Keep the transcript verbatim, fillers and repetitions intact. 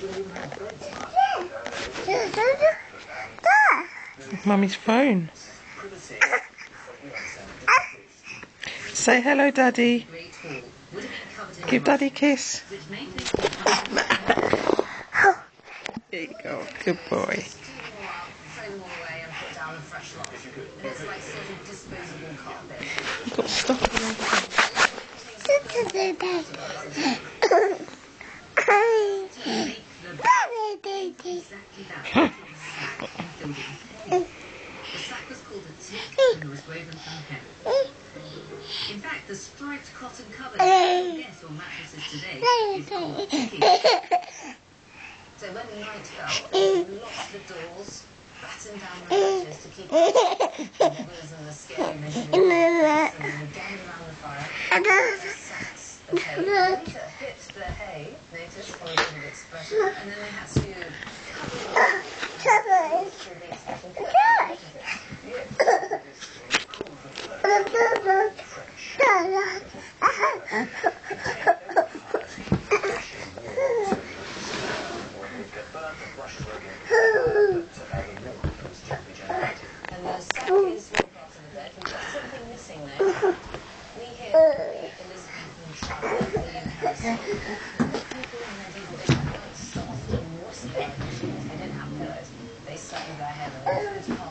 Mummy's phone. Say hello, Daddy. Give Daddy a kiss. There you go. Good boy. You've got stuff all The sack was called a tick and was woven from hemp. In fact, the striped cotton cover yes, or mattresses today is called ticky. So when the night fell, they locked the doors, battened down the hatches to keep the nibbles and the scary vision and then gathered around the fire. Sacks of hay. Winter hit the hay, notice, followed with expression, and then they had to cover it through the expression. And the sack is one part of the deck. We've got something missing there. We hear Elizabethan traveller William Harrison. People in medieval England soft and whispering. They didn't have pillows. They sat with their head on the